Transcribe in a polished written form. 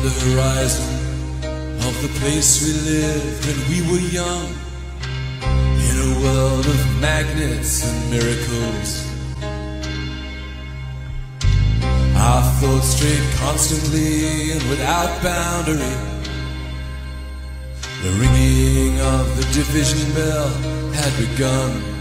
the horizon of the place we lived when we were young, in a world of magnets and miracles. Our thoughts strayed constantly and without boundary. The ringing of the division bell had begun.